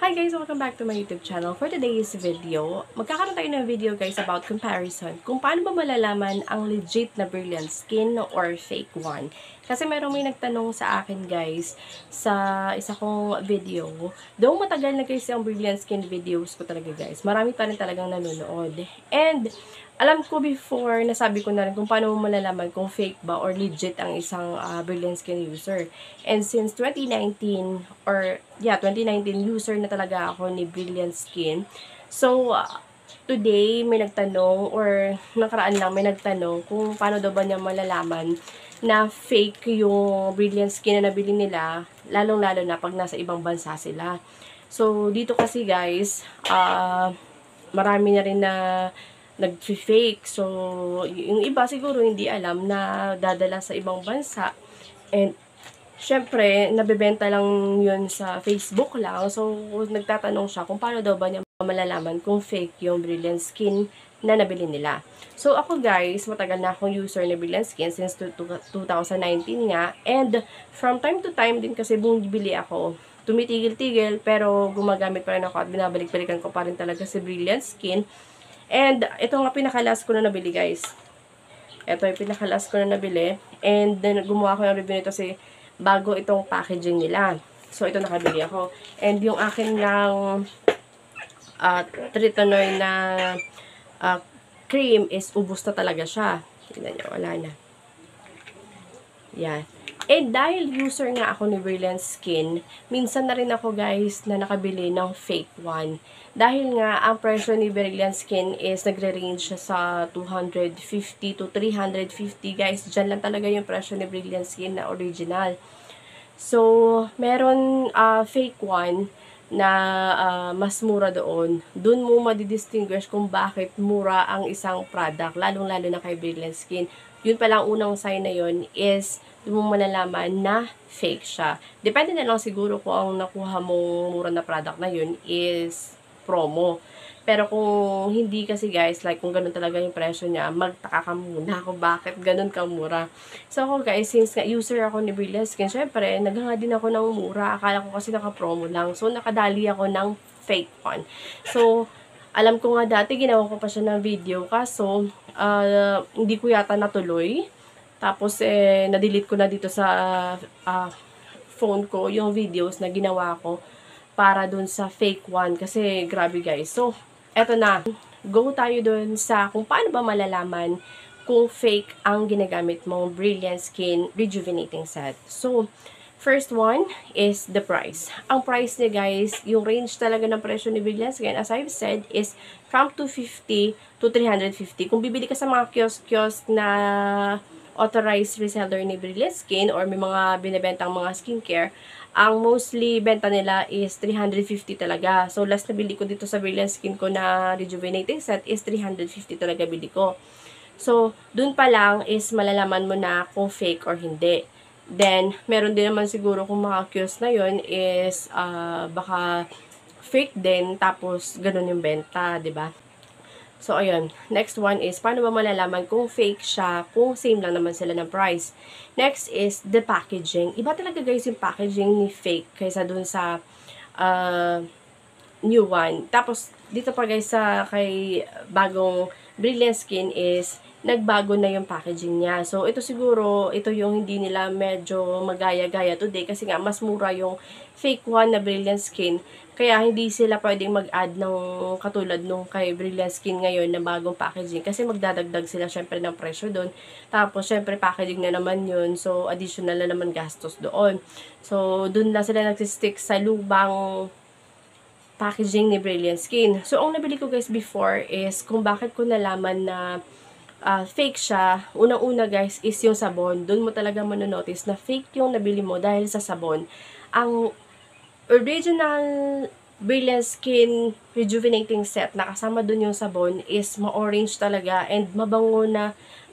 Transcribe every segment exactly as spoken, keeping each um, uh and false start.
Hi guys! Welcome back to my YouTube channel. For today's video, magkakaroon tayo ng video guys about comparison. Kung paano ba malalaman ang legit na Brilliant Skin or fake one. Kasi mayroong may nagtanong sa akin guys sa isa kong video. Though matagal na guys yung Brilliant Skin videos ko talaga guys. Marami pa rin talagang nanonood. And alam ko before, nasabi ko na rin kung paano mo malalaman kung fake ba or legit ang isang uh, Brilliant Skin user. And since twenty nineteen, or yeah, twenty nineteen, user na talaga ako ni Brilliant Skin. So, uh, today, may nagtanong, or nakaraan lang, may nagtanong kung paano daw ba niya malalaman na fake yung Brilliant Skin na nabili nila, lalong-lalo na pag nasa ibang bansa sila. So, dito kasi guys, uh, marami na rin na nag-fake. So, yung iba siguro hindi alam na dadala sa ibang bansa. And, syempre, nabebenta lang yun sa Facebook lang. So, nagtatanong siya kung paano daw ba niya malalaman kung fake yung Brilliant Skin na nabili nila. So, ako guys, matagal na akong user ni Brilliant Skin since two thousand nineteen nga. And, from time to time din kasi bumibili ako. Tumitigil-tigil, pero gumagamit pa rin ako at binabalik-balikan ko pa rin talaga si Brilliant Skin. And, ito nga pinakalas ko na nabili, guys. Ito yung pinakalas ko na nabili. And, then, gumawa ko ng review nito kasi bago itong packaging nila. So, ito nakabili ako. And, yung akin lang uh, Tritanoy na uh, cream is ubos na talaga siya. Tignan nyo, wala na. Yan. Eh, dahil user nga ako ni Brilliant Skin, minsan na rin ako guys na nakabili ng fake one. Dahil nga, ang presyo ni Brilliant Skin is nagre-range siya sa two hundred fifty to three hundred fifty guys. Diyan lang talaga yung presyo ni Brilliant Skin na original. So, meron uh, fake one na uh, mas mura doon. Doon mo madidistinguish kung bakit mura ang isang product, lalong-lalo na kay Brilliant Skin. Yun palang unang sign na yun is doon mo malalaman na fake siya. Depende na lang siguro kung ang nakuha mong mura na product na yun is promo. Pero kung hindi kasi guys, like kung ganun talaga yung presyo niya, magtaka ka muna kung bakit ganun ka mura. So ako guys, since nga user ako ni Brilliant Skin, syempre, naghanga din ako ng mura. Akala ko kasi naka-promo lang. So nakadali ako ng fake one. So, alam ko nga dati, ginawa ko pa siya ng video. Kaso, uh, hindi ko yata natuloy. Tapos, eh, na-delete ko na dito sa uh, phone ko yung videos na ginawa ko para dun sa fake one. Kasi, grabe guys. So, eto na. Go tayo dun sa kung paano ba malalaman kung fake ang ginagamit mong Brilliant Skin Rejuvenating Set. So, first one is the price. Ang price niya guys, yung range talaga ng presyo ni Brilliant Skin, as I've said, is from two hundred fifty to three hundred fifty. Kung bibili ka sa mga kiosk-kiosk na authorized reseller ni Brilliant Skin or may mga binibentang mga skincare, ang mostly benta nila is three hundred fifty talaga. So, last na bili ko dito sa Brilliant Skin ko na rejuvenating set is three hundred fifty talaga bili ko. So, dun pa lang is malalaman mo na kung fake or hindi. Then, meron din naman siguro kung mga kiosk na yun is uh, baka fake din, tapos ganun yung benta, ba diba? So, ayun. Next one is, paano ba malalaman kung fake siya, kung same lang naman sila ng price. Next is the packaging. Iba talaga guys yung packaging ni fake kaysa dun sa uh, new one. Tapos, dito pa guys sa kay bagong Brilliant Skin is, nagbago na yung packaging niya. So, ito siguro, ito yung hindi nila medyo magaya-gaya today kasi nga, mas mura yung fake one na Brilliant Skin. Kaya, hindi sila pwedeng mag-add ng katulad nung kay Brilliant Skin ngayon na bagong packaging. Kasi magdadagdag sila syempre ng presyo doon. Tapos, syempre, packaging na naman yun. So, additional na naman gastos doon. So, doon na sila nagsistick sa lubang packaging ni Brilliant Skin. So, ang nabili ko guys before is kung bakit ko nalaman na Uh, fake siya, unang-una guys, is yung sabon. Doon mo talaga manonotice na fake yung nabili mo dahil sa sabon. Ang original Brilliant Skin Rejuvenating Set na kasama doon yung sabon is ma-orange talaga and mabango na,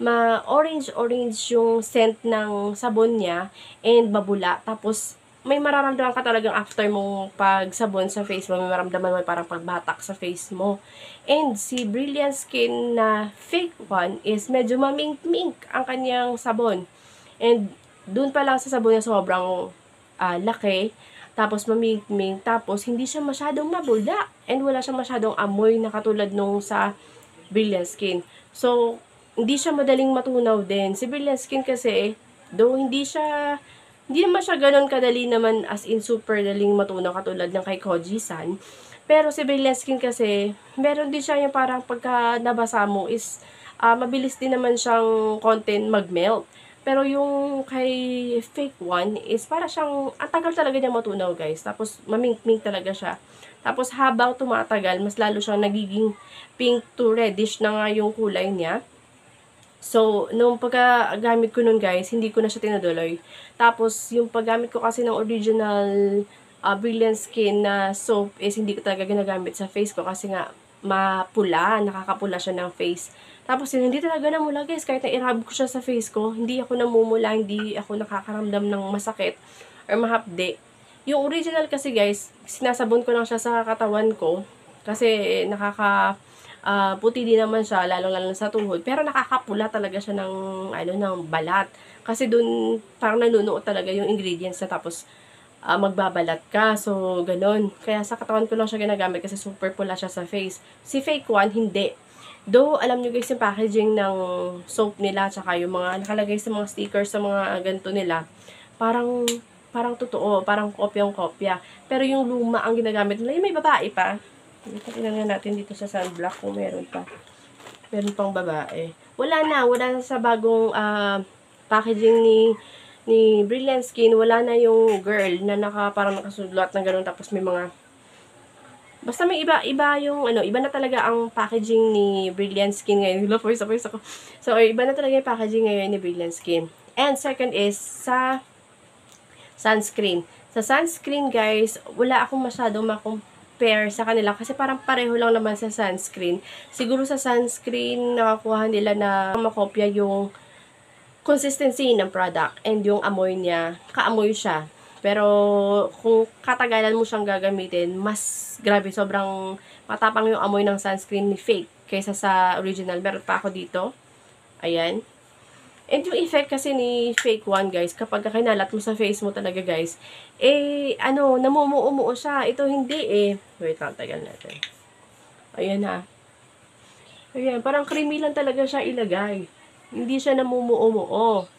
ma-orange-orange yung scent ng sabon niya and mabula. Tapos, may mararamdaman ka talagang after mong pagsabon sa face mo, may mararamdaman mo parang pagbatak sa face mo. And si Brilliant Skin na fake one is medyo mamink-mink ang kanyang sabon. And dun pa lang sa sabon niya sobrang uh, laki tapos mamingming, tapos hindi siya masyadong mabuldak, and wala siyang masyadong amoy na katulad nung sa Brilliant Skin. So, hindi siya madaling matunaw din. Si Brilliant Skin kasi, though hindi siya, hindi naman siya ganun kadali naman as in super daling matunaw katulad ng kay Koji-san. Pero si Brilliant Skin kasi, meron din siya yung parang pagka nabasa mo is, uh, mabilis din naman siyang content mag-melt. Pero yung kay Fake One is para siyang, ang tagal talaga niya matunaw guys. Tapos mamink-mink talaga siya. Tapos habang tumatagal, mas lalo siyang nagiging pink to reddish na nga yung kulay niya. So, nung pagkagamit ko nun guys, hindi ko na siya tinutuloy. Tapos, yung paggamit ko kasi ng original uh, Brilliant Skin na soap is hindi ko talaga ginagamit sa face ko kasi nga mapula, nakakapula siya ng face. Tapos yun, hindi talaga namula guys, kahit na i-rub ko siya sa face ko, hindi ako namumula, hindi ako nakakaramdam ng masakit or mahapde. Yung original kasi guys, sinasabon ko lang siya sa katawan ko kasi nakaka uh, puti din naman siya, lalo-lalo sa tuhod, pero nakakapula talaga siya ng ano ng balat. Kasi dun parang nanunuot talaga yung ingredients na tapos Uh, magbabalat ka. So, ganun. Kaya sa katawan ko lang siya ginagamit kasi super pula siya sa face. Si Fake One, hindi. Though, alam nyo guys, yung packaging ng soap nila, tsaka yung mga nakalagay sa mga stickers, sa mga ganito nila, parang, parang totoo, parang kopyang-kopya. Pero yung luma ang ginagamit nila, yung may babae pa. Tingnan natin dito sa sunblock kung meron pa. Meron pang babae. Wala na, wala na sa bagong uh, packaging ni ni Brilliant Skin, wala na yung girl na naka, parang nakasulat na gano'n, tapos may mga, basta may iba, iba yung, ano, iba na talaga ang packaging ni Brilliant Skin ngayon. Hula, voice ako, voice ako. So, iba na talaga yung packaging ngayon ni Brilliant Skin. And second is, sa sunscreen. Sa sunscreen, guys, wala akong masyadong makompare sa kanila kasi parang pareho lang naman sa sunscreen. Siguro sa sunscreen, nakakuha nila na makopya yung consistency ng product and yung amoy niya, kaamoy siya. Pero kung katagalan mo siyang gagamitin, mas grabe, sobrang matapang yung amoy ng sunscreen ni Fake kaysa sa original. Meron pa ako dito. Ayan. And yung effect kasi ni Fake One, guys, kapag kinalat mo sa face mo talaga, guys, eh, ano, namumuumuo siya. Ito hindi eh. Wait lang, tagal natin. Ayan ha. Ayan, parang creamy lang talaga siya ilagay. Hindi siya namumuo-muo.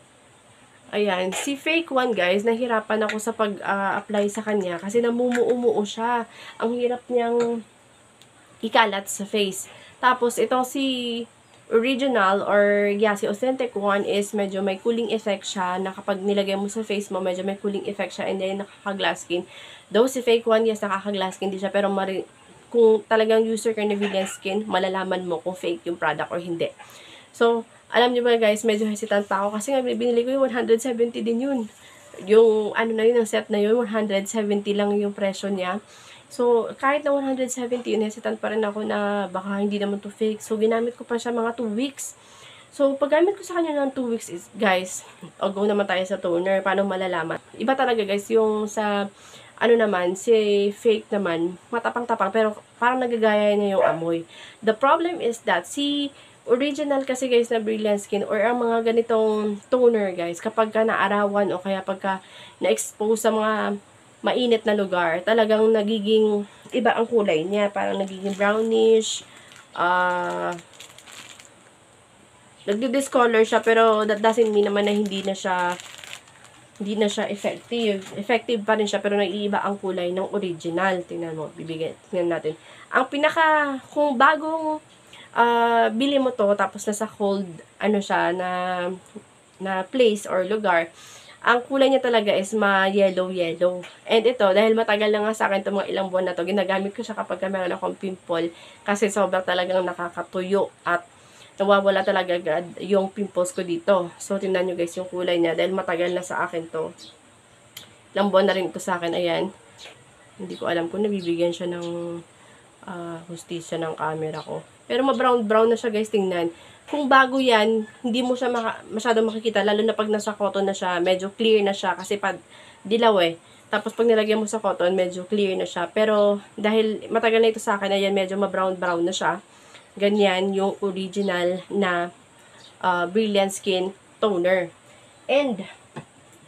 Ayan. Si Fake One, guys, nahirapan ako sa pag-apply uh, sa kanya kasi namumuo-muo siya. Ang hirap niyang ikalat sa face. Tapos, itong si original or yeah, si authentic one is medyo may cooling effect siya na kapag nilagay mo sa face mo, medyo may cooling effect siya and then nakaka-glass skin. Though si Fake One, yes, nakaka-glass skin din siya, pero mari kung talagang user ka ng Brilliant Skin, malalaman mo kung fake yung product or hindi. So, alam niyo ba guys, medyo hesitant pa ako kasi nga binili ko yung one hundred seventy din yun. Yung ano na yun, ang set na yun, one hundred seventy lang yung presyo niya. So, kahit na one hundred seventy yun, hesitant pa rin ako na baka hindi naman to fake. So, ginamit ko pa siya mga two weeks. So, paggamit ko sa kanya ng two weeks is, guys, o go naman tayo sa toner, paano malalaman? Iba talaga guys, yung sa, ano naman, si Fake naman, matapang-tapang, pero parang nagagaya niya yung amoy. The problem is that, si original kasi guys na Brilliant Skin or ang mga ganitong toner guys, kapag ka naarawan o kaya pagka na-expose sa mga mainit na lugar, talagang nagiging iba ang kulay niya. Parang nagiging brownish, ah, uh, nagdi-discolor siya, pero that doesn't mean naman na hindi na siya hindi na siya effective. Effective pa rin siya, pero naiiba ang kulay ng original. Tingnan mo, bibigyan, tingnan natin. Ang pinaka, kung bagong Uh, bili mo to, tapos nasa cold, ano siya, na, na place or lugar, ang kulay niya talaga is ma-yellow-yellow. And ito, dahil matagal na nga sa akin itong mga ilang buwan na to, ginagamit ko siya kapag meron akong pimple, kasi sobrang talagang nakakatuyo, at nawawala talaga agad yung pimples ko dito. So, tingnan nyo guys yung kulay niya, dahil matagal na sa akin to. Ilang buwan na rin ito sa akin, ayan. Hindi ko alam kung nabibigyan siya ng uh, hustisya ng camera ko. Pero ma-brown-brown na siya guys, tingnan. Kung bago yan, hindi mo siya maka masyadong makikita, lalo na pag nasa cotton na siya, medyo clear na siya, kasi pag dilaw eh. Tapos pag nilagyan mo sa cotton, medyo clear na siya. Pero dahil matagal na ito sa akin, ayan, medyo ma-brown-brown na siya. Ganyan yung original na uh, Brilliant Skin toner. And,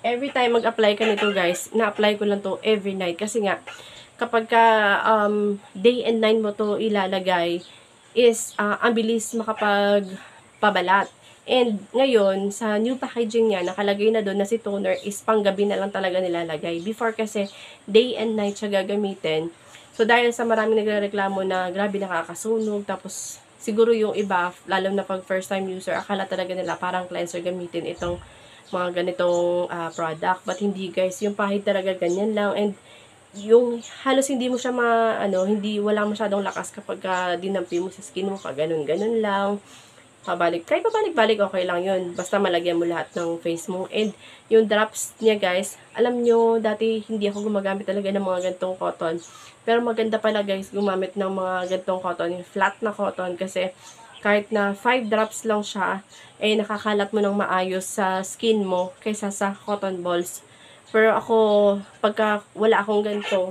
every time mag-apply ka nito guys, na-apply ko lang to every night. Kasi nga, kapag ka um, day and night mo to ilalagay, is uh, ang bilis makapagpabalat. And ngayon, sa new packaging niya, nakalagay na doon na si toner is panggabi na lang talaga nilalagay. Before kasi, day and night siya gagamitin. So, dahil sa maraming nagrereklamo na grabe nakakasunog, tapos siguro yung iba, lalo na pag first time user, akala talaga nila parang cleanser gamitin itong mga ganitong uh, product. But hindi guys, yung pahid talaga ganyan lang. And yung halos hindi mo siya ma, ano, hindi, wala masyadong lakas kapag uh, dinampi mo sa skin mo, pag ganun-ganun lang. Pabalik, kahit pabalik-balik, okay lang yun. Basta malagyan mo lahat ng face mo. And yung drops niya guys, alam nyo, dati hindi ako gumagamit talaga ng mga gantong cotton. Pero maganda pala guys, gumamit ng mga gantong cotton, yung flat na cotton, kasi kahit na five drops lang siya, eh nakakalat mo ng maayos sa skin mo kaysa sa cotton balls. Pero ako, pagka wala akong ganito,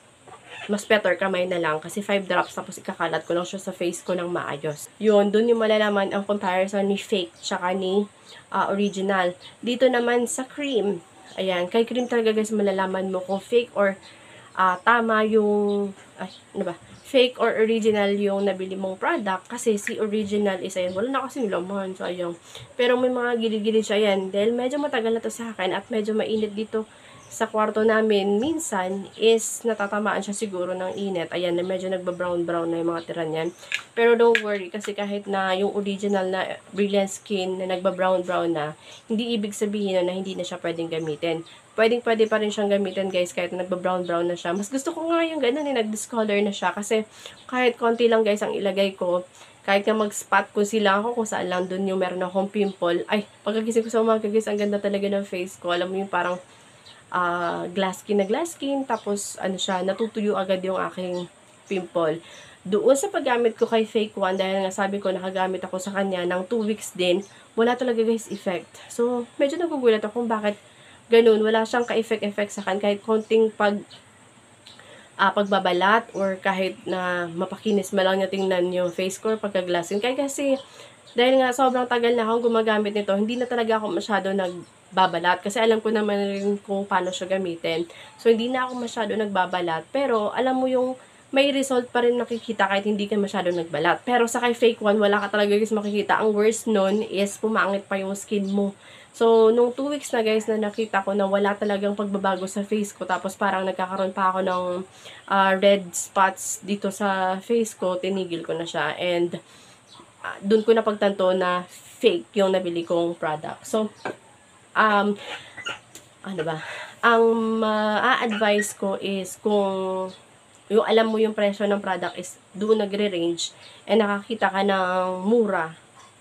mas better kamay na lang kasi five drops tapos ikakalat ko lang siya sa face ko ng maayos. Yun, dun yung malalaman ang comparison ni fake tsaka ni uh, original. Dito naman sa cream, ayan, kay cream talaga guys malalaman mo kung fake or uh, tama yung, ay, ano ba, fake or original yung nabili mong product. Kasi si original is, ayan, wala na kasi laman, sayang. Pero may mga gilid-gilid siya, ayan, dahil medyo matagal na to sa akin at medyo mainit dito sa kwarto namin, minsan is natatamaan siya siguro ng init. Ayan, na medyo nagba-brown-brown na yung mga tira niyan. Pero don't worry, kasi kahit na yung original na Brilliant Skin na nagba-brown-brown na, hindi ibig sabihin na, na hindi na siya pwedeng gamitin. Pwedeng-pwede pa rin siyang gamitin guys, kahit na nagba-brown-brown na siya. Mas gusto ko nga yung ganun, eh, nag-discolor na siya. Kasi kahit konti lang guys ang ilagay ko, kahit nga mag-spot concealer ako kung saan lang dun yung meron akong pimple. Ay, pagkagising ko sa umaga guys, ang ganda talaga ng face ko. Alam mo yung parang Uh, glass skin na glass skin, tapos ano siya, natutuyo agad yung aking pimple. Doon sa paggamit ko kay Fake One, dahil nga sabi ko nakagamit ako sa kanya ng two weeks din, wala talaga guys effect. So, medyo nagugulat ako kung bakit ganun, wala siyang ka-effect-effect sa akin, kahit konting pag uh, pagbabalat, or kahit na mapakinis man lang niya tingnan yung face ko pagka-glass skin. Kaya kasi, dahil nga sobrang tagal na akong gumagamit nito, hindi na talaga ako masyado nagbabalat. Kasi alam ko naman rin kung paano siya gamitin. So, hindi na ako masyado nagbabalat. Pero, alam mo yung may result pa rin nakikita kahit hindi ka masyado nagbalat. Pero sa kay Fake One, wala ka talaga guys makikita. Ang worst nun is pumangit pa yung skin mo. So, nung two weeks na guys na nakita ko na wala talagang pagbabago sa face ko. Tapos parang nagkakaroon pa ako ng uh, red spots dito sa face ko. Tinigil ko na siya. And Uh, doon ko napagtanto na fake yung nabili kong product. So, um, ano ba? Ang ma-advise uh, ko is kung yung alam mo yung presyo ng product is doon nagre-range and nakakita ka ng mura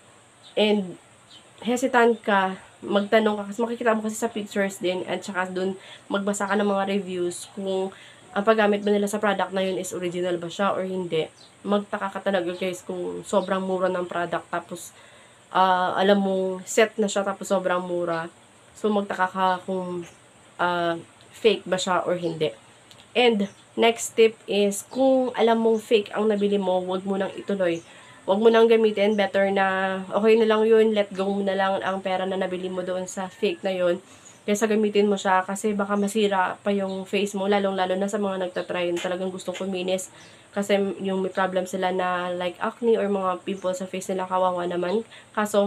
and hesitant ka, magtanong ka kasi makikita mo kasi sa pictures din at saka doon magbasa ka ng mga reviews kung ang paggamit ba nila sa product na yun is original ba siya or hindi. Magtaka ka talaga guys kung sobrang mura ng product tapos uh, alam mo set na siya tapos sobrang mura. So magtaka ka kung uh, fake ba siya or hindi. And next tip is kung alam mong fake ang nabili mo, wag mo nang ituloy. Wag mo nang gamitin, better na okay na lang yun, let go mo na lang ang pera na nabili mo doon sa fake na yun. Kaysa gamitin mo siya kasi baka masira pa yung face mo, lalong-lalo na sa mga nagtatry talagang gustong kuminis. Kasi yung may problem sila na like acne or mga pimples sa face nila, kawawa naman. Kaso,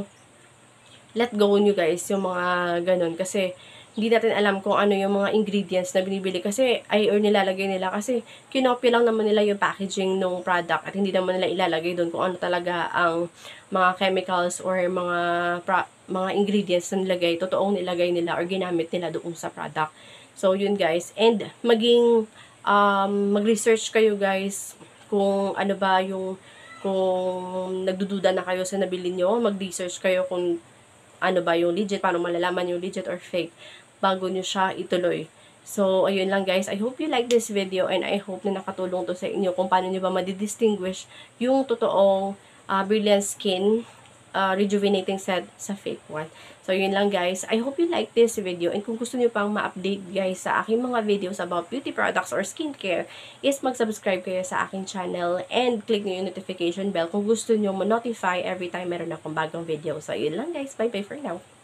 let go nyo guys yung mga ganun. Kasi, hindi natin alam kung ano yung mga ingredients na binibili. Kasi, ay or nilalagay nila. Kasi, kinopy lang naman nila yung packaging ng product. At hindi naman nila ilalagay doon kung ano talaga ang mga chemicals or mga pra mga ingredients na nilagay, totoong nilagay nila or ginamit nila doon sa product. So, yun guys. And, maging, um, mag-research kayo guys kung ano ba yung, kung nagdududa na kayo sa nabili nyo, mag-research kayo kung ano ba yung legit, paano malalaman yung legit or fake bago nyo siya ituloy. So, ayun lang guys. I hope you like this video and I hope na nakatulong to sa inyo kung paano nyo ba madidistinguish yung totoong uh, Brilliant Skin Uh, rejuvenating set sa fake one. So, yun lang guys. I hope you like this video. And kung gusto niyo pang ma-update guys sa aking mga videos about beauty products or skincare, is mag-subscribe kayo sa aking channel and click niyo yung notification bell kung gusto niyo ma-notify every time meron akong bagong video. So, yun lang guys. Bye-bye for now.